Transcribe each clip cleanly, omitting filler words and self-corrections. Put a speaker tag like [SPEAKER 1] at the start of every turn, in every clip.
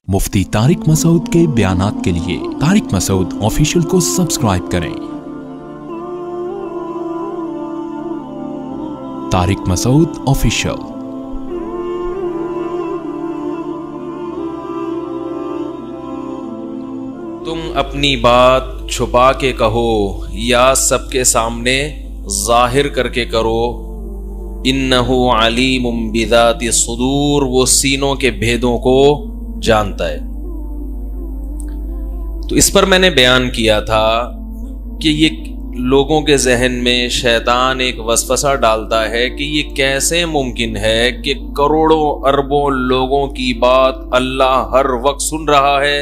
[SPEAKER 1] मुफ्ती तारिक मसूद के बयानात के लिए तारिक मसूद ऑफिशियल को सब्सक्राइब करें। तारिक मसूद ऑफिशियल।
[SPEAKER 2] तुम अपनी बात छुपा के कहो या सबके सामने जाहिर करके करो, इन्नहु अलीमुम बिज़ाति सुदूर, वो सीनों के भेदों को जानता है। तो इस पर मैंने बयान किया था कि ये लोगों के जहन में शैतान एक वसवसा डालता है कि ये कैसे मुमकिन है कि करोड़ों अरबों लोगों की बात अल्लाह हर वक्त सुन रहा है।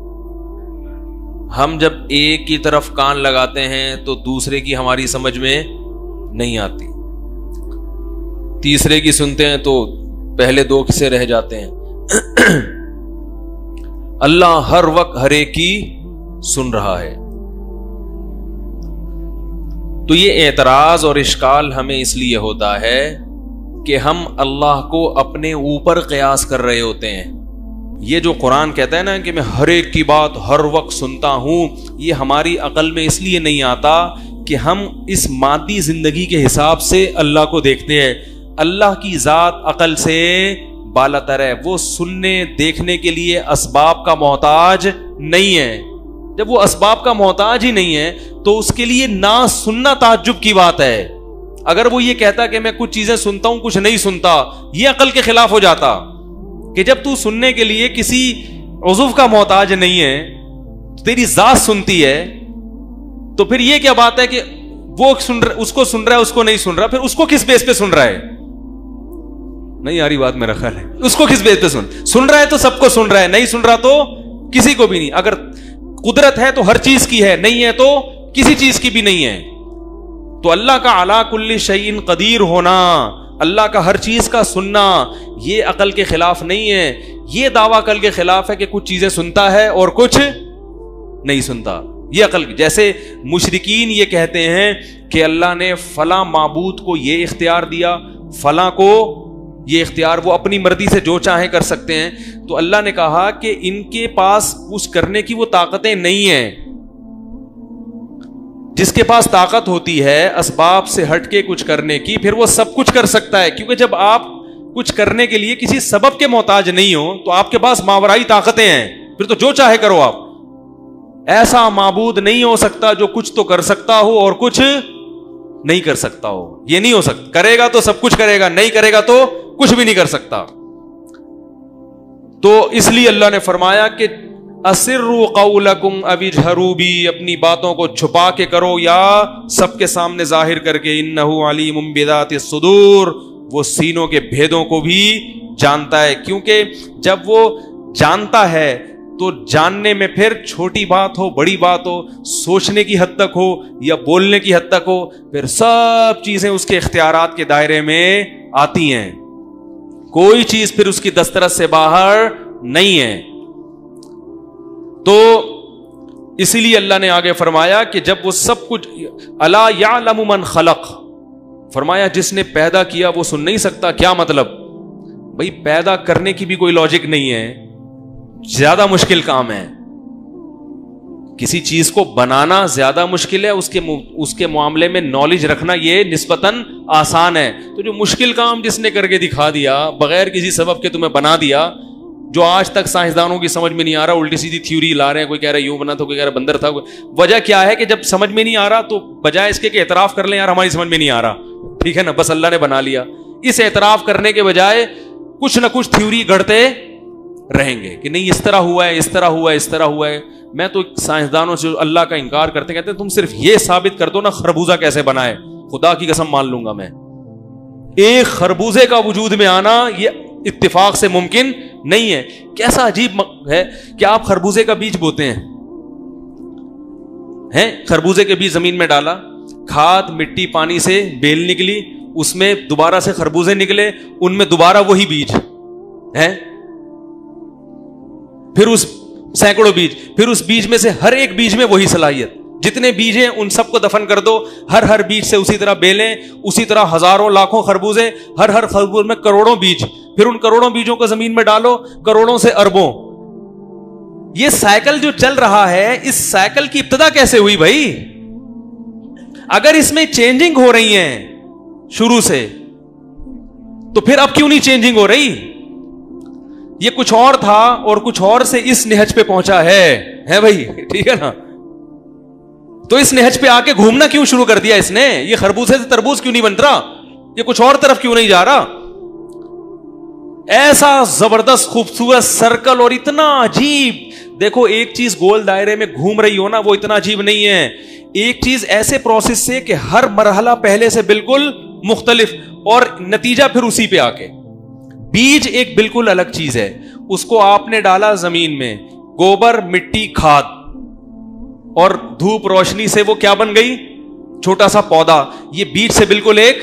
[SPEAKER 2] हम जब एक की तरफ कान लगाते हैं तो दूसरे की हमारी समझ में नहीं आती, तीसरे की सुनते हैं तो पहले दो से रह जाते हैं। अल्लाह हर वक्त हर एक की सुन रहा है। तो ये एतराज और इश्काल हमें इसलिए होता है कि हम अल्लाह को अपने ऊपर क़यास कर रहे होते हैं। ये जो कुरान कहता है ना कि मैं हर एक की बात हर वक्त सुनता हूं, ये हमारी अकल में इसलिए नहीं आता कि हम इस मादी जिंदगी के हिसाब से अल्लाह को देखते हैं। अल्लाह की जात अकल से बालातर है, वो सुनने देखने के लिए असबाब का मोहताज नहीं है। जब वो असबाब का मोहताज ही नहीं है तो उसके लिए ना सुनना ताज्जुब की बात है। अगर वो ये कहता कि मैं कुछ चीजें सुनता हूं कुछ नहीं सुनता, ये अकल के खिलाफ हो जाता। कि जब तू सुनने के लिए किसी उज़ुव का मोहताज नहीं है, तेरी जात सुनती है, तो फिर ये क्या बात है कि वो उसको सुन रहा है उसको नहीं सुन रहा, फिर उसको किस बेस पे सुन रहा है? नहीं आ रही बात, मेरा ख्याल है। उसको किस बेस पे सुन रहा है? तो सबको सुन रहा है, नहीं सुन रहा तो किसी को भी नहीं। अगर कुदरत है तो हर चीज की है, नहीं है तो किसी चीज की भी नहीं है। तो अल्लाह का अला कुल्ली शैइन कदीर होना, अल्लाह का हर चीज का सुनना, ये अकल के खिलाफ नहीं है। ये दावा अकल के खिलाफ है कि कुछ चीजें सुनता है और कुछ नहीं सुनता। ये अकल, जैसे मुशरिकीन ये कहते हैं कि अल्लाह ने फला माबूद को ये इख्तियार दिया, फला को ये इख्तियार, वो अपनी मर्जी से जो चाहे कर सकते हैं। तो अल्लाह ने कहा कि इनके पास कुछ करने की वो ताकतें नहीं हैं। जिसके पास ताकत होती है असबाब से हटके कुछ करने की, फिर वो सब कुछ कर सकता है। क्योंकि जब आप कुछ करने के लिए किसी सबब के मोहताज नहीं हो तो आपके पास मावराई ताकतें हैं, फिर तो जो चाहे करो आप। ऐसा माबूद नहीं हो सकता जो कुछ तो कर सकता हो और कुछ नहीं कर सकता हो। ये नहीं हो सकता। करेगा तो सब कुछ करेगा, नहीं करेगा तो कुछ भी नहीं कर सकता। तो इसलिए अल्लाह ने फरमाया कि असिर्रु क़ौलकुम अविजहरू बी, अपनी बातों को छुपा के करो या सबके सामने जाहिर करके। इन्नहु अलीमुम बिज़ाति सुदूर, वो सीनों के भेदों को भी जानता है। क्योंकि जब वो जानता है तो जानने में फिर छोटी बात हो बड़ी बात हो, सोचने की हद तक हो या बोलने की हद तक हो, फिर सब चीजें उसके इख्तियारात के दायरे में आती हैं। कोई चीज फिर उसकी दस्तरस से बाहर नहीं है। तो इसीलिए अल्लाह ने आगे फरमाया कि जब वो सब कुछ, अला यअलमु मन खलक, फरमाया जिसने पैदा किया वो सुन नहीं सकता। क्या मतलब? भाई पैदा करने की भी कोई लॉजिक नहीं है, ज्यादा मुश्किल काम है। किसी चीज को बनाना ज्यादा मुश्किल है, उसके मामले में नॉलेज रखना ये निस्बतन आसान है। तो जो मुश्किल काम जिसने करके दिखा दिया बगैर किसी सबब के, तुम्हें बना दिया, जो आज तक साइंसदानों की समझ में नहीं आ रहा, उल्टी सीधी थ्योरी ला रहे हैं। कोई कह रहा है यूं बना था, कोई कह रहा है बंदर था। वजह क्या है कि जब समझ में नहीं आ रहा तो बजाय इसके कि एतराफ कर लें यार हमारी समझ में नहीं आ रहा, ठीक है ना, बस अल्लाह ने बना लिया, इस एतराफ करने के बजाय कुछ ना कुछ थ्योरी गढ़ते रहेंगे कि नहीं इस तरह हुआ है, इस तरह हुआ है, इस तरह हुआ है। मैं तो साइंसदानों से अल्लाह का इनकार करते कहते हैं तुम सिर्फ ये साबित कर दो ना खरबूजा कैसे बना है, खुदा की कसम मान लूंगा मैं। एक खरबूजे का वजूद में आना ये इत्तिफाक से मुमकिन नहीं है। कैसा अजीब है कि आप खरबूजे का बीज बोते हैं, खरबूजे के बीज जमीन में डाला, खाद मिट्टी पानी से बेल निकली, उसमें दोबारा से खरबूजे निकले, उनमें दोबारा वही बीज है, फिर उस सैकड़ों बीज, फिर उस बीज में से हर एक बीज में वही सलाहियत। जितने बीज हैं उन सबको दफन कर दो, हर बीज से उसी तरह बेलें, उसी तरह हजारों लाखों खरबूजे, हर खरबूज में करोड़ों बीज, फिर उन करोड़ों बीजों को जमीन में डालो, करोड़ों से अरबों, یہ سائیکل جو چل رہا ہے, اس سائیکل کی ابتدا کیسے ہوئی بھائی؟ اگر اس میں چینجنگ ہو رہی ہیں شروع سے, تو پھر اب کیوں نہیں چینجنگ ہو رہی؟ یہ کچھ اور تھا اور کچھ اور سے اس نہج پہ پہنچا ہے بھائی, ٹھیک ہے نا. تو اس نہج پہ آ کے گھومنا کیوں شروع کر دیا اس نے؟ یہ خربوزے سے تربوز کیوں نہیں بن رہا؟ یہ کچھ اور طرف کیوں نہیں جا رہا؟ ایسا زبردست خوبصورت سرکل اور اتنا عجیب. دیکھو ایک چیز گول دائرے میں گھوم رہی ہو نا, وہ اتنا عجیب نہیں ہے. ایک چیز ایسے پروسیس سے کہ ہر مرحلہ پہلے سے بالکل مختلف, اور نتیجہ پھر اسی پہ آ کے. بیج ایک بالکل الگ چیز ہے, اس کو آپ نے ڈالا زمین میں, گوبر مٹی کھاد اور دھوپ روشنی سے وہ کیا بن گئی؟ چھوٹا سا پودا. یہ بیج سے بالکل ایک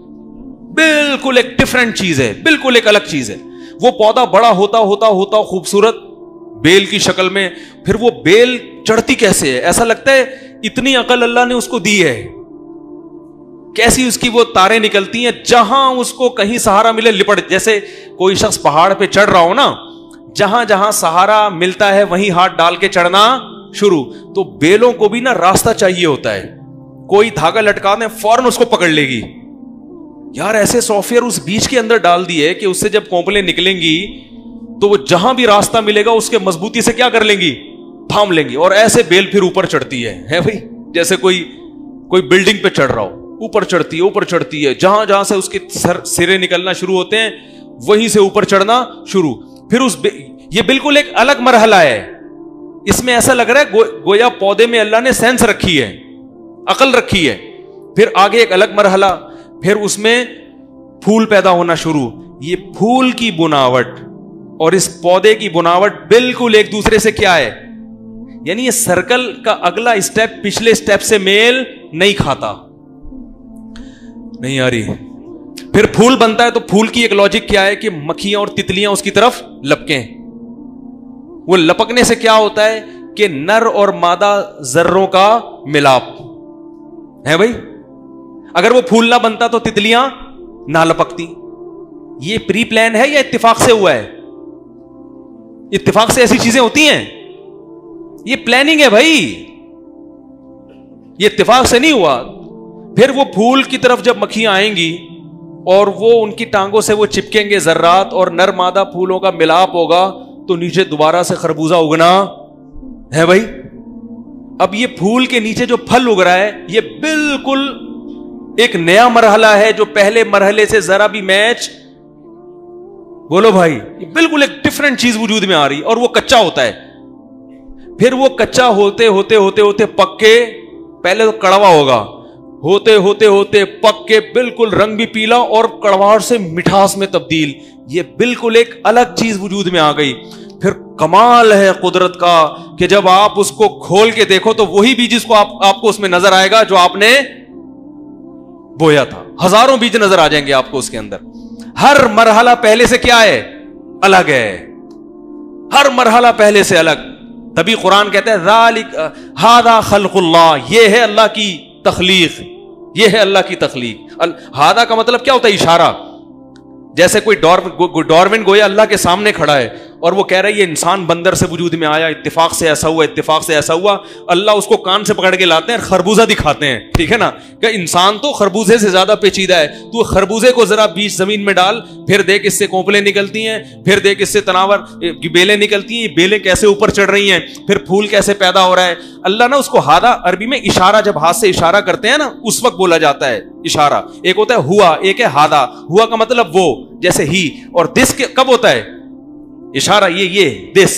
[SPEAKER 2] ڈفرنٹ چیز ہے, بالکل ایک الگ چیز ہے. وہ پودا بڑا ہوتا ہوتا ہوتا خوبصورت بیل کی شکل میں, پھر وہ بیل چڑھتی کیسے ہے؟ ایسا لگتا ہے اتنی عقل اللہ نے اس کو دی ہے, کیسی اس کی وہ تاریں نکلتی ہیں, جہاں اس کو کہیں سہارا ملے لپٹ. جیسے کوئی شخص پہاڑ پہ چڑھ رہا ہو نا, جہاں جہاں سہارا ملتا ہے وہیں ہاتھ ڈال کے چڑھنا شروع. تو بیلوں کو بھی نا راستہ چاہیے ہوتا ہے. کوئی دھاگا لٹکا دیں فوراً اس کو پکڑ لے گی. یار ایسے سافٹ ویئر اس بیج کے اندر ڈال دیے کہ اس سے جب کونپلیں نکلیں گی تو وہ جہاں بھی راستہ ملے گا اس کے مضبوطی سے کیا کر لیں گی؟ تھام لیں گی. اور ایسے بیل پھر اوپر چڑھتی ہے بھائی, جیسے کوئی بلڈنگ پہ چڑھ رہا ہو, اوپر چڑھتی ہے, جہاں جہاں سے اس کے سرے نکلنا شروع ہوتے ہیں وہیں سے اوپر چڑھنا شروع. پھر یہ بالکل ایک الگ مرحلہ ہے. اس میں ایسا لگ رہا ہے گویا پودے میں اللہ نے سینس رکھی ہے, عقل رکھی ہے. پھر آگے ایک الگ مرحلہ, پھر اس میں پھول پیدا ہونا شروع. یہ پھول کی بناوٹ اور اس پودے کی بناوٹ بالکل ایک دوسرے سے کیا ہے؟ یعنی یہ سرکل کا اگلا اسٹیپ پچھلے اسٹیپ سے میل نہیں کھاتا. نہیں آ رہی. پھر پھول بنتا ہے تو پھول کی ایک لاجک کیا ہے کہ مکھیاں اور تتلیاں اس کی طرف لپکیں. وہ لپکنے سے کیا ہوتا ہے کہ نر اور مادہ ذروں کا ملاپ ہے بھائی. اگر وہ پھول نہ بنتا تو تتلیاں نہ لپکتی. یہ پری پلان ہے یا اتفاق سے ہوا ہے؟ اتفاق سے ایسی چیزیں ہوتی ہیں؟ یہ پلاننگ ہے بھائی, یہ اتفاق سے نہیں ہوا. پھر وہ پھول کی طرف جب مکھیاں آئیں گی اور وہ ان کی ٹانگوں سے وہ چپکیں گے ذرات, اور نر مادہ پھولوں کا ملاپ ہوگا تو نیچے دوبارہ سے خربوزہ اگنا ہے بھائی. اب یہ پھول کے نیچے جو پھل اگ رہا ہے یہ بالکل ایک نیا مرحلہ ہے جو پہلے مرحلے سے ذرا بھی میچ, بولو بھائی, یہ بالکل ایک ڈفرنٹ چیز وجود میں آ رہی, اور وہ کچا ہوتا ہے. پھر وہ کچا ہوتے ہوتے ہوتے ہوتے پک کے, پہلے تو کڑوا ہوگا, ہوتے ہوتے ہوتے پک کے بالکل رنگ بھی پیلا اور کڑواہٹ سے مٹھاس میں تبدیل. یہ بالکل ایک الگ چیز وجود میں آ گئی. پھر کمال ہے قدرت کا کہ جب آپ اس کو کھول کے دیکھو تو وہی بیج جس کو آپ کو اس میں نظر آئے گا جو آپ نے بویا تھا. ہزاروں بیج نظر آ جائیں گے آپ کو اس کے اندر. ہر مرحلہ پہلے سے کیا ہے؟ الگ ہے. ہر مرحلہ پہلے سے الگ. تبھی قرآن کہتا ہے ذالک ھذا خلق اللہ, یہ ہے اللہ کی تخلیق, یہ ہے اللہ کی تخلیق. ھذا کا مطلب کیا ہوتا ہے؟ اشارہ. جیسے کوئی ڈارون گویا اللہ کے سامنے کھڑا ہے اور وہ کہہ رہا ہے یہ انسان بندر سے وجود میں آیا, اتفاق سے ایسا ہوا, اتفاق سے ایسا ہوا. اللہ اس کو کان سے پکڑ کے لاتے ہیں, خربوزہ دکھاتے ہیں, ٹھیک ہے نا, کہ انسان تو خربوزے سے زیادہ پیچیدہ ہے. تو خربوزے کو ذرا بیچ زمین میں ڈال, پھر دیکھ اس سے کونپلیں نکلتی ہیں, پھر دیکھ اس سے تناور کی بیلیں نکلتی ہیں, یہ بیلیں کیسے اوپر چڑھ رہی ہیں, پھر پھول کیسے پیدا ہو رہا ہے. اللہ نے اس کو ہادہ, عربی میں اشارہ, جب ہاتھ سے اشارہ کرتے ہیں نا اس وقت بولا جاتا ہے اشارہ. ایک ہوتا ہے ہوا, ایک ہے ہادہ. ہوا کا مطلب وہ, جیسے ہی, اور دس کب ہوتا ہے اشارہ, یہ دس.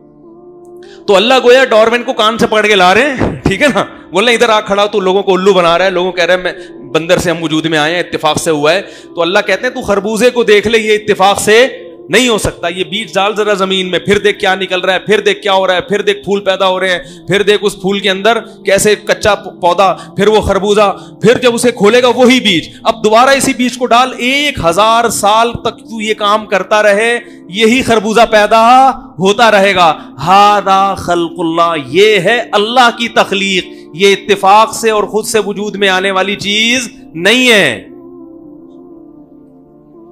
[SPEAKER 2] تو اللہ گویا ڈارون کو کان سے پکڑ کے لا رہے ہیں, ٹھیک ہے نا, بولنا ادھر آ کھڑا, تو لوگوں کو الو بنا رہا ہے, لوگوں کہہ رہے ہیں میں بندر سے ہم وجود میں آئے ہیں, اتفاق سے ہوا ہے. تو اللہ کہتے ہیں تو خربوزے کو دیکھ لے, یہ اتفاق سے نہیں ہو سکتا. یہ بیج ڈال ذرا زمین میں, پھر دیکھ کیا نکل رہا ہے, پھر دیکھ کیا ہو رہا ہے, پھر دیکھ پھول پیدا ہو رہے ہیں, پھر دیکھ اس پھول کے اندر کیسے کچا پودا, پھر وہ خربوزہ, پھر جب اسے کھولے گا وہی بیج. اب دوبارہ اسی بیج کو ڈال, 1000 سال تک تو یہ کام کرتا رہے, یہی خربوزہ پیدا ہوتا رہے گا. ھذا خلق اللہ, یہ ہے اللہ کی تخلیق, یہ اتفاق سے اور خود سے وجود میں آنے والی چیز نہیں ہے.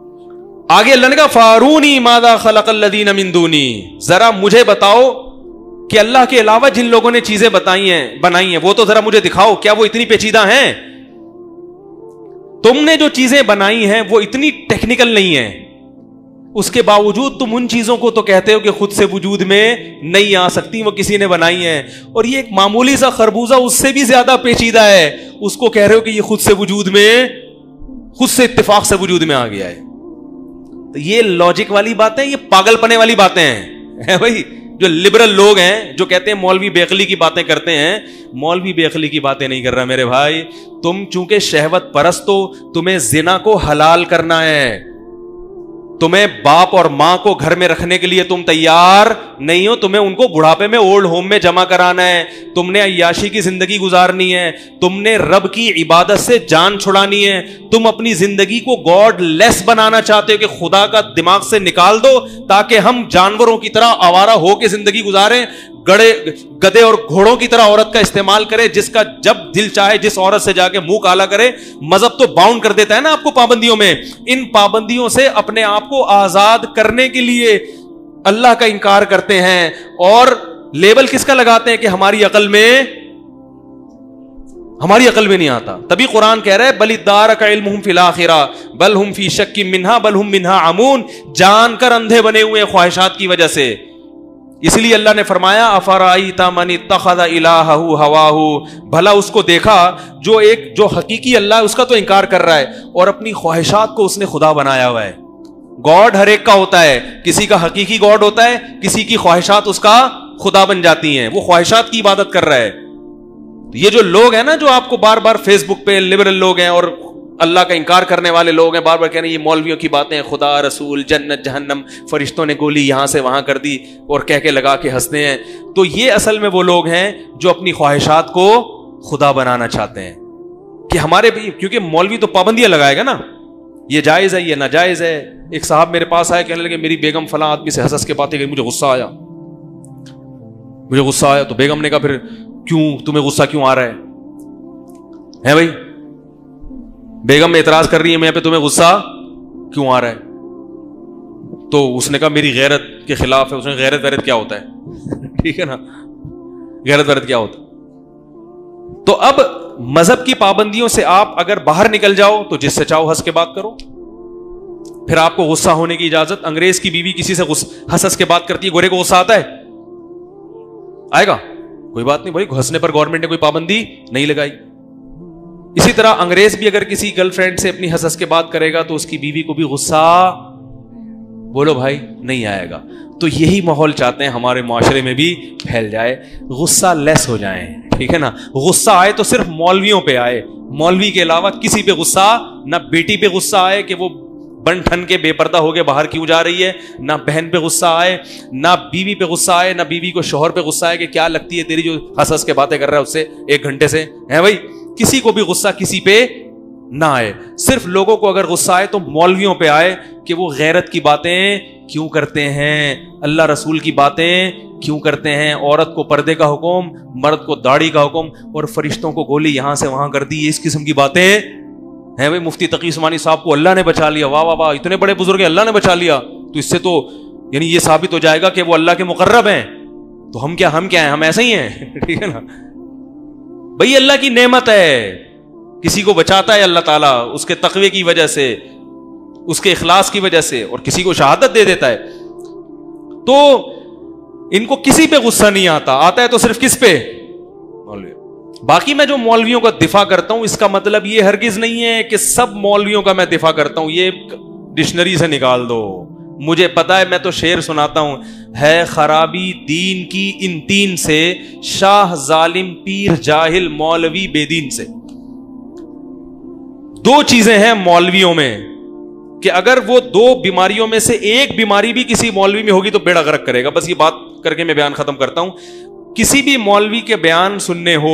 [SPEAKER 2] آگے اللہ نے کہا فارونی ماذا خلق الذین من دونی, ذرا مجھے بتاؤ کہ اللہ کے علاوہ جن لوگوں نے چیزیں بنائی ہیں وہ تو ذرا مجھے دکھاؤ، کیا وہ اتنی پیچیدہ ہیں؟ تم نے جو چیزیں بنائی ہیں وہ اتنی ٹیکنیکل نہیں ہیں، اس کے باوجود تم ان چیزوں کو تو کہتے ہو کہ خود سے وجود میں نہیں آ سکتی، وہ کسی نے بنائی ہیں. اور یہ ایک معمولی سا خربوزہ اس سے بھی زیادہ پیچیدہ ہے، اس کو کہہ رہے ہو کہ یہ خود سے اتفاق سے وجود میں آ گیا ہے. تو یہ لاجک والی باتیں، یہ پاگل پنے والی باتیں ہیں بھائی. جو لبرل لوگ ہیں جو کہتے ہیں مولوی بے عقلی کی باتیں کرتے ہیں، مولوی بے عقلی کی باتیں نہیں کر رہا میرے بھائی. تم چونکہ شہوت پرست ہو، تمہیں زنا کو حلال کرنا ہے، تمہیں باپ اور ماں کو گھر میں رکھنے کے لیے تم تیار نہیں ہو، تمہیں ان کو بڑھاپے میں اولڈ ہوم میں جمع کرانا ہے، تم نے عیاشی کی زندگی گزارنی ہے، تم نے رب کی عبادت سے جان چھڑانی ہے، تم اپنی زندگی کو گاڈ لیس بنانا چاہتے ہو کہ خدا کا دماغ سے نکال دو تاکہ ہم جانوروں کی طرح آوارہ ہو کے زندگی گزاریں، گدے اور گھوڑوں کی طرح عورت کا استعمال کرے، جس کا جب دل چاہے جس عورت سے جا کے منہ کالا کرے. مذہب تو باؤنڈ کر دیتا ہے نا آپ کو پابندیوں میں. ان پابندیوں سے اپنے آپ کو آزاد کرنے کے لیے اللہ کا انکار کرتے ہیں اور لیبل کس کا لگاتے ہیں کہ ہماری عقل میں نہیں آتا. تبھی قرآن کہہ رہا ہے بل ادارک علمہم فی الآخرہ بل ہم فی شک منہا بل ہم منہا عمون. جان کر اندھے بنے ہوئے خواہشات کی وجہ سے. اس لیے اللہ نے فرمایا افرأیت من اتخذ الہہ ہواہ، بھلا اس کو دیکھا جو حقیقی اللہ ہے اس کا تو انکار کر رہا ہے اور اپنی خواہشات کو اس نے خدا بنایا ہوا ہے. گاڈ ہر ایک کا ہوتا ہے، کسی کا حقیقی گاڈ ہوتا ہے، کسی کی خواہشات اس کا خدا بن جاتی ہیں، وہ خواہشات کی عبادت کر رہا ہے. یہ جو لوگ ہیں نا جو آپ کو بار بار فیس بک پہ لبرل لوگ ہیں اور اللہ کا انکار کرنے والے لوگ ہیں، بار بار کہہ رہے ہیں یہ مولویوں کی باتیں، خدا رسول جنت جہنم فرشتوں نے گولی یہاں سے وہاں کر دی اور کہہ کے لگا کے ہنستے ہیں. تو یہ اصل میں وہ لوگ ہیں جو اپنی خواہشات کو خدا بنانا چاہتے ہیں کہ ہمارے بھی، کیونکہ مولوی تو پابندیاں لگائے گا نا، یہ جائز ہے یہ ناجائز ہے. ایک صاحب میرے پاس آئے کہنے لگے میری بیگم فلاں آدمی سے ہنس کے باتیں گئی، مجھے غصہ آیا تو بیگم نے کہا پھر کیوں تمہیں غصہ کیوں آ رہا ہے بھائی؟ بیگم اعتراض کر رہی ہے میں پہ، تمہیں غصہ کیوں آ رہا ہے؟ تو اس نے کہا میری غیرت کے خلاف ہے. اس نے غیرت کیا ہوتا ہے ٹھیک ہے نا، غیرت کیا ہوتا ہے؟ تو اب مذہب کی پابندیوں سے آپ اگر باہر نکل جاؤ تو جس سے چاہو ہنس کے بات کرو، پھر آپ کو غصہ ہونے کی اجازت. انگریز کی بیوی کسی سے ہنس کے بات کرتی ہے، گورے کو غصہ آتا ہے؟ آئے گا؟ کوئی بات نہیں بھائی، ہنسنے پر گورنمنٹ نے کوئی پابندی نہیں لگائی. اسی طرح انگریز بھی اگر کسی گرل فرینڈ سے اپنی ہنس کے بات کرے گا تو اس کی بیوی کو بھی غصہ، بولو بھائی، نہیں آئے گا. تو یہی ماحول چاہتے ہیں ہمارے معاشرے میں بھی پھیل جائے، غصہ لیس ہو جائیں، ٹھیک ہے نا. غصہ آئے تو صرف مولویوں پہ آئے، مولوی کے علاوہ کسی پہ غصہ نہ. بیٹی پہ غصہ آئے کہ وہ بن ٹھن کے بے پردہ ہو کے باہر کیوں جا رہی ہے، نہ بہن پہ غصہ آئے، نہ بیوی پہ غصہ آئے، نہ بیوی کو شوہر پہ غصہ آئے کہ کیا لگتی ہے تیری جو ہنس کے باتیں کر رہا ہے اس سے 1 گھنٹے سے ہے بھائی. کسی کو بھی غصہ کسی پہ نہ آئے. صرف لوگوں کو اگر غصہ آئے تو مولویوں پہ آئے کہ وہ غیرت کی باتیں کیوں کرتے ہیں، اللہ رسول کی باتیں کیوں کرتے ہیں، عورت کو پردے کا حکم، مرد کو داڑھی کا حکم اور فرشتوں کو گولی یہاں سے وہاں کر دی. اس قسم کی باتیں ہیں بھائی. مفتی تقی عثمانی صاحب کو اللہ نے بچا لیا، واہ واہ واہ، اتنے بڑے بزرگ ہیں اللہ نے بچا لیا. تو اس سے تو یعنی یہ ثابت ہو جائے گا کہ وہ اللہ کے مقرب ہیں. تو ہم کیا ہیں، ہم ایسے ہی ہیں ٹھیک ہے نا بھائی. اللہ کی نعمت ہے، کسی کو بچاتا ہے اللہ تعالیٰ اس کے تقوی کی وجہ سے، اس کے اخلاص کی وجہ سے، اور کسی کو شہادت دے دیتا ہے. تو ان کو کسی پہ غصہ نہیں آتا ہے تو صرف کس پہ؟ مولوی. باقی میں جو مولویوں کا دفاع کرتا ہوں اس کا مطلب یہ ہرگز نہیں ہے کہ سب مولویوں کا میں دفاع کرتا ہوں. یہ ڈکشنری سے نکال دو، مجھے پتا ہے، میں تو شعر سناتا ہوں، ہے خرابی دین کی ان 3 سے، شاہ ظالم پیر جاہل مولوی بے دین سے. 2 چیزیں ہیں مولویوں میں کہ اگر وہ 2 بیماریوں میں سے ایک بیماری بھی کسی مولوی میں ہوگی تو بیڑا غرق کرے گا. بس یہ بات کر کے میں بیان ختم کرتا ہوں. کسی بھی مولوی کے بیان سننے ہو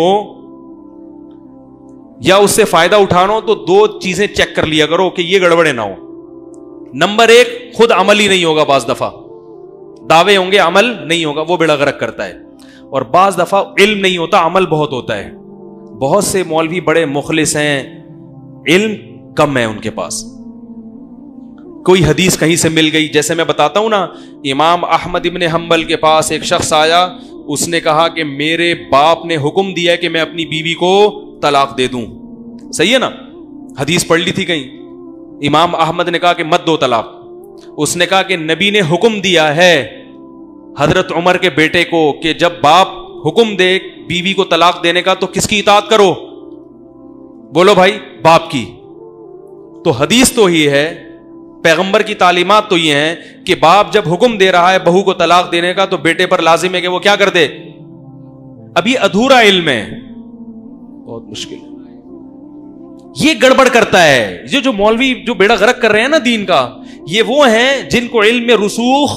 [SPEAKER 2] یا اس سے فائدہ اٹھانا ہو تو 2 چیزیں چیک کر لیا کرو کہ یہ گڑبڑے نہ ہو. نمبر 1، خود عمل ہی نہیں ہوگا، بعض دفعہ دعوے ہوں گے عمل نہیں ہوگا، وہ بیڑا غرق کرتا ہے. اور بعض دفعہ علم نہیں ہوتا، عمل بہت ہوتا ہے. بہت سے مولوی بڑے مخلص ہیں، علم کم ہے ان کے پاس. کوئی حدیث کہیں سے مل گئی، جیسے میں بتاتا ہوں نا، امام احمد ابن حنبل کے پاس ایک شخص آیا اس نے کہا کہ میرے باپ نے حکم دیا ہے کہ میں اپنی بیوی کو طلاق دے دوں. صحیح ہے نا؟ حدیث پڑھ لی تھی کہیں. امام احمد نے کہا کہ مت دو طلاق. اس نے کہا کہ نبی نے حکم دیا ہے حضرت عمر کے بیٹے کو کہ جب باپ حکم دے بیوی کو طلاق دینے کا تو کس کی اطاعت کرو؟ بولو بھائی، باپ کی. تو حدیث تو ہی ہے، پیغمبر کی تعلیمات تو یہ ہیں کہ باپ جب حکم دے رہا ہے بہو کو طلاق دینے کا تو بیٹے پر لازم ہے کہ وہ کیا کر دے. ابھی ادھورا علم ہے، بہت مشکل ہے. یہ گڑبڑ کرتا ہے. یہ جو مولوی جو بیڑا غرق کر رہے ہیں نا دین کا، یہ وہ ہیں جن کو علم میں رسوخ،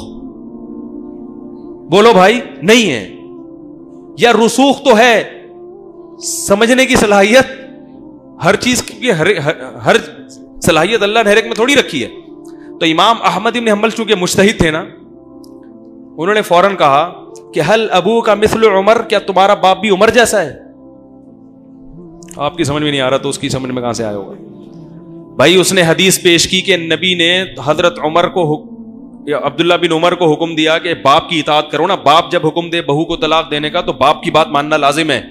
[SPEAKER 2] بولو بھائی، نہیں ہے. یا رسوخ تو ہے، سمجھنے کی صلاحیت، ہر چیز کی ہر صلاحیت اللہ نے ہر ایک میں تھوڑی رکھی ہے. تو امام احمد بن حنبل چونکہ مجتہد تھے نا، انہوں نے فوراً کہا کہ حل ابو کا مثل عمر، کیا تمہارا باپ بھی عمر جیسا ہے؟ آپ کی سمجھ میں نہیں آ رہا تو اس کی سمجھ میں کہاں سے آیا ہوگا؟ بھائی اس نے حدیث پیش کی کہ نبی نے حضرت عمر کو یا عبداللہ بن عمر کو حکم دیا کہ باپ کی اطاعت کرو نا. باپ جب حکم دے بہو کو طلاق دینے کا تو باپ کی بات ماننا لازم ہے.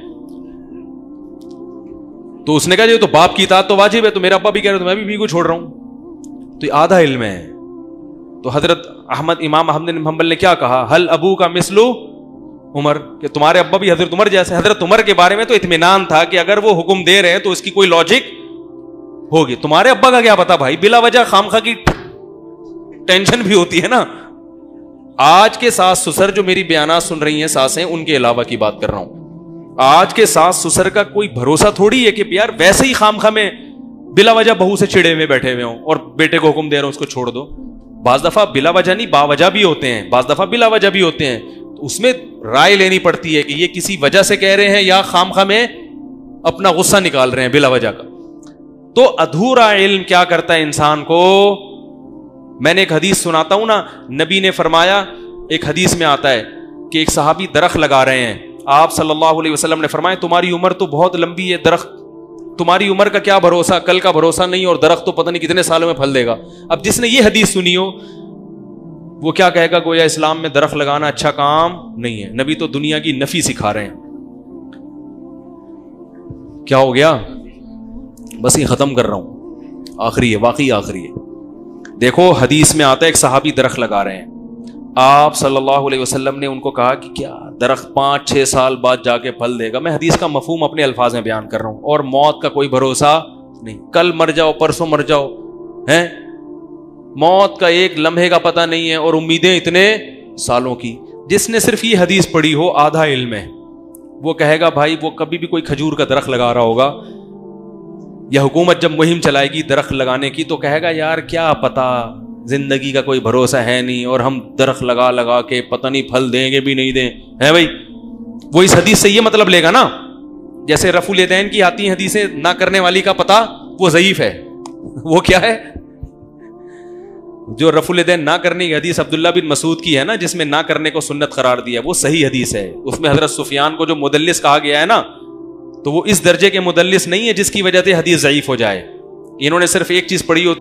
[SPEAKER 2] تو اس نے کہا یہ تو باپ کی اطاعت تو واجب ہے، تو میرا ابا بھی کہہ رہے تو میں بھی بیوی کو چھوڑ رہا ہوں. تو یہ آدھا علم ہے. تو حضرت امام احمد بن حنبل نے کیا کہا؟ حل ابو کا مثلو عمر، کہ تمہارے ابا بھی حضرت عمر جیسے. حضرت عمر کے بارے میں تو اطمینان تھا کہ اگر وہ حکم دے رہے ہیں تو اس کی کوئی لاجک ہوگی. تمہارے ابا کا کیا پتا بھائی، بلا وجہ خامخواہ کی ٹینشن بھی ہوتی ہے نا. آج کے ساس سسر جو میری بیانات سن رہی ہیں ساسیں، ان کے علاوہ کی بات کر رہا ہوں. آج کے ساس سسر کا کوئی بھروسہ تھوڑی ہے کہ یار ویسے ہی خامخواہ میں بلا وجہ بہو سے چڑے ہوئے بیٹھے ہوئے ہوں اور بیٹے کو حکم دے رہے ہوں اس کو چھوڑ دو. بعض دفعہ بلا وجہ نہیں با وجہ بھی ہوتے ہیں، بعض دفعہ بلا وجہ بھی ہوتے ہیں. تو اس میں رائے لینی پڑتی ہے کہ یہ کسی وجہ سے کہہ رہے ہیں یا خامخواہ میں اپنا غصہ نکال رہے ہیں بلا وجہ کا. تو ادھورا علم کیا کرتا ہے انسان کو. میں نے ایک حدیث سناتا ہوں نا، نبی نے فرمایا، ایک حدیث میں آتا ہے کہ ایک صحابی درخت لگا رہے ہیں. آپ صلی اللہ علیہ وسلم نے فرمایا تمہاری عمر تو بہت لمبی ہے، درخت تمہاری عمر کا کیا بھروسہ، کل کا بھروسہ نہیں، اور درخت تو پتہ نہیں کتنے سالوں میں پھل دے گا. اب جس نے یہ حدیث سنی ہو وہ کیا کہے گا؟ گویا اسلام میں درخت لگانا اچھا کام نہیں ہے. نبی تو دنیا کی نفی سکھا رہے ہیں. کیا ہو گیا؟ بس یہ ختم کر رہا ہوں، آخری ہے، واقعی آخری ہے. دیکھو حدیث میں آتا ہے ایک صحابی درخت لگا رہے ہیں. آپ صلی اللہ علیہ وسلم نے ان کو کہا کہ کیا درخت 5-6 سال بعد جا کے پھل دے گا. میں حدیث کا مفہوم اپنے الفاظ میں بیان کر رہا ہوں. اور موت کا کوئی بھروسہ نہیں، کل مر جاؤ پرسوں مر جاؤ، ہیں موت کا ایک لمحے کا پتہ نہیں ہے، اور امیدیں اتنے سالوں کی. جس نے صرف یہ حدیث پڑھی ہو آدھا علم ہے. وہ کہے گا بھائی وہ کبھی بھی کوئی کھجور کا درخت لگا رہا ہوگا، یا حکومت جب مہم چلائے گی درخت لگانے کی تو کہے گا یار کیا پتا، زندگی کا کوئی بھروسہ ہے نہیں، اور ہم درخت لگا لگا کے پتہ نہیں پھل دیں گے بھی نہیں دیں. ہے بھائی وہ اس حدیث سے یہ مطلب لے گا نا، جیسے رفع الیدین کی آتی ہیں حدیثیں، نہ کرنے والی کا پتہ وہ ضعیف ہے. وہ کیا ہے جو رفع الیدین نہ کرنے کی حدیث عبداللہ بن مسعود کی ہے نا، جس میں نہ کرنے کو سنت قرار دیا، وہ صحیح حدیث ہے. اس میں حضرت سفیان کو جو مدلس کہا گیا ہے نا، تو وہ اس درجے کے مدلس نہیں ہے جس کی وجہ سے حدیث ضعیف ہو جائے. انہوں نے صرف ایک چیز پڑھی ہو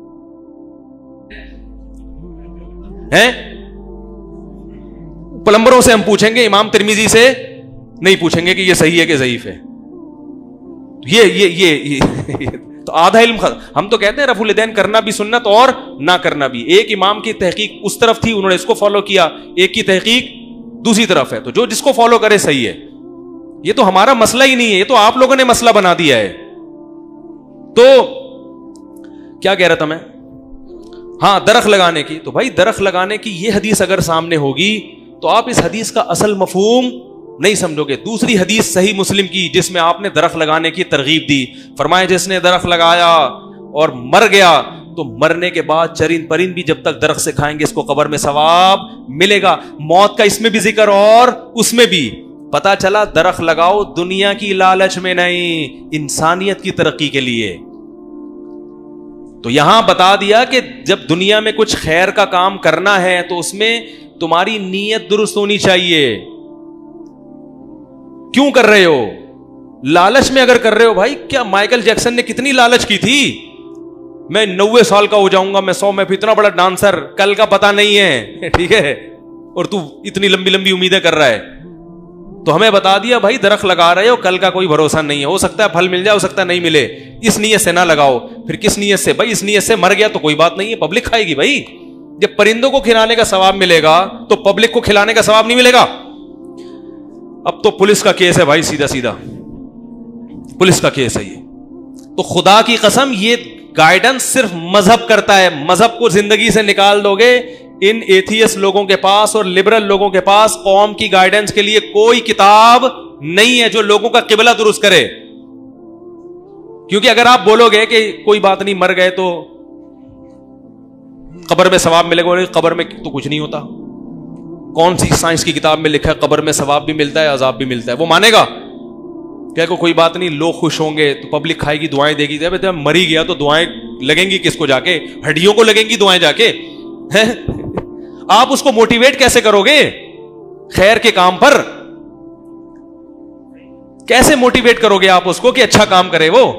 [SPEAKER 2] ہے. پلمبروں سے ہم پوچھیں گے، امام ترمذی سے نہیں پوچھیں گے کہ یہ صحیح ہے کہ ضعیف ہے. یہ تو آدھا علم ہم تو کہتے ہیں رفع الیدین کرنا بھی سنت اور نہ کرنا بھی. ایک امام کی تحقیق اس طرف تھی، انہوں نے اس کو فالو کیا، ایک کی تحقیق دوسری طرف ہے. تو جو جس کو فالو کرے صحیح ہے. یہ تو ہمارا مسئلہ ہی نہیں ہے، یہ تو آپ لوگوں نے مسئلہ بنا دیا ہے. تو کیا کہہ رہا تھا میں؟ ہاں درخت لگانے کی. تو بھائی درخت لگانے کی یہ حدیث اگر سامنے ہوگی تو آپ اس حدیث کا اصل مفہوم نہیں سمجھو گے. دوسری حدیث صحیح مسلم کی جس میں آپ نے درخت لگانے کی ترغیب دی، فرمایا جس نے درخت لگایا اور مر گیا تو مرنے کے بعد چرند پرند بھی جب تک درخت سے کھائیں گے اس کو قبر میں ثواب ملے گا. موت کا اس میں بھی ذکر اور اس میں بھی. پتا چلا درخت لگاؤ دنیا کی لالچ میں نہیں، انسانیت کی ترقی کے لیے. تو یہاں بتا دیا کہ جب دنیا میں کچھ خیر کا کام کرنا ہے تو اس میں تمہاری نیت درست ہونی چاہیے. کیوں کر رہے ہو؟ لالچ میں اگر کر رہے ہو، بھائی کیا مائیکل جیکسن نے کتنی لالچ کی تھی، میں 90 سال کا ہو جاؤں گا، میں 100 میں اتنا بڑا ڈانسر، کل کا پتہ نہیں ہے، ٹھیک ہے، اور تو اتنی لمبی لمبی امیدیں کر رہا ہے. تو ہمیں بتا دیا بھائی درخت لگا رہے ہو, کل کا کوئی بھروسہ نہیں ہے, ہو سکتا ہے پھل مل جائے, ہو سکتا ہے نہیں ملے, اس نیت سے نہ لگاؤ. پھر کس نیت سے؟ بھائی اس نیت سے مر گیا تو کوئی بات نہیں ہے, پبلک کھائے گی. بھائی جب پرندوں کو کھلانے کا ثواب ملے گا تو پبلک کو کھلانے کا ثواب نہیں ملے گا. اب تو پولیس کا کیس ہے بھائی, سیدھا سیدھا پولیس کا کیس ہے یہ. تو خدا کی قسم یہ گائیڈنس صرف مذہب کرتا ہے. مذہب کو زندگی سے نکال دو گے, ان ایتھیسٹ لوگوں کے پاس اور لبرل لوگوں کے پاس قوم کی گائیڈنس کے لیے کوئی کتاب نہیں ہے جو لوگوں کا قبلہ درست کرے. کیونکہ اگر آپ بولو گے کہ کوئی بات نہیں, مر گئے تو قبر میں ثواب ملے گا, قبر میں تو کچھ نہیں ہوتا. کون سی سائنس کی کتاب میں لکھا ہے قبر میں ثواب بھی ملتا ہے عذاب بھی ملتا ہے؟ وہ مانے گا کہ کوئی بات نہیں, لوگ خوش ہوں گے تو پبلک کھائے گی, دعائیں دے گی. جب مری گیا تو دعائیں لگیں گی کس کو؟ جا کے ہڈیوں کو لگیں گی دعائیں جا کے. آپ اس کو موٹیویٹ کیسے کرو گے خیر کے کام پر؟ کیسے موٹیویٹ کرو گے آپ اس کو کہ اچھا کام کرے؟ وہ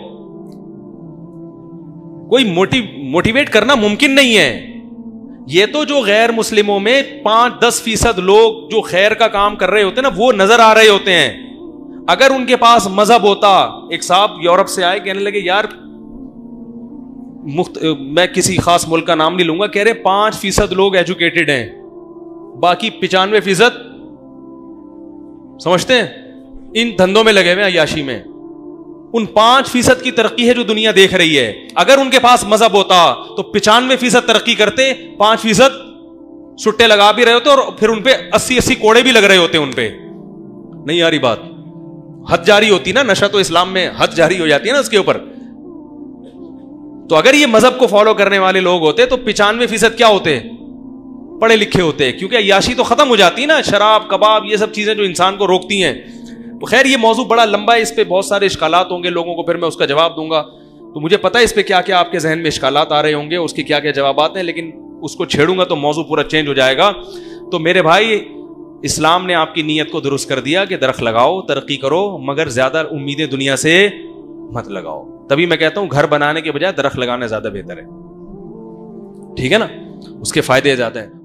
[SPEAKER 2] کوئی موٹیویٹ کرنا ممکن نہیں ہے. یہ تو جو غیر مسلموں میں 5-10% لوگ جو خیر کا کام کر رہے ہوتے ہیں نا, وہ نظر آ رہے ہوتے ہیں. اگر ان کے پاس مذہب ہوتا, ایک صاحب یورپ سے آئے, کہنے لگے یار میں کسی خاص ملک کا نام نہیں لوں گا, کہہ رہے 5% لوگ ایجوکیٹڈ ہیں, باقی 95% سمجھتے ہیں ان دھندوں میں لگے ہوئے عیاشی میں. ان 5% کی ترقی ہے جو دنیا دیکھ رہی ہے. اگر ان کے پاس مذہب ہوتا تو 95% ترقی کرتے, 5% سٹے لگا بھی رہے ہوتے اور پھر ان پہ 80 کوڑے بھی لگ رہے ہوتے. ان پہ نہیں آ رہی بات, حد جاری ہوتی نا, نشہ تو اسلام میں حد جاری ہو جاتی ہے نا اس کے اوپر. تو اگر یہ مذہب کو فالو کرنے والے لوگ ہوتے تو 95% کیا ہوتے؟ پڑھے لکھے ہوتے. کیونکہ عیاشی تو ختم ہو جاتی نا, شراب کباب یہ سب چیزیں جو انسان کو روکتی ہیں. تو خیر یہ موضوع بڑا لمبا ہے, اس پہ بہت سارے اشکالات ہوں گے لوگوں کو, پھر میں اس کا جواب دوں گا. تو مجھے پتا ہے اس پہ کیا کیا آپ کے ذہن میں اشکالات آ رہے ہوں گے, اس کے کیا کیا جوابات ہیں, لیکن اس کو چھیڑوں گا تو موضوع پورا چینج ہو جائے گا. تو میرے بھائی, اسلام نے آپ کی نیت کو درست کر دیا کہ درخت لگاؤ, ترقی کرو, مگر زیادہ امیدیں دنیا سے مت لگاؤ. تبھی میں کہتا ہوں گھر بنانے کے بجائے درخت لگانا زیادہ بہتر ہے. ٹھیک ہے نا, اس کے فائدے زیادہ ہیں.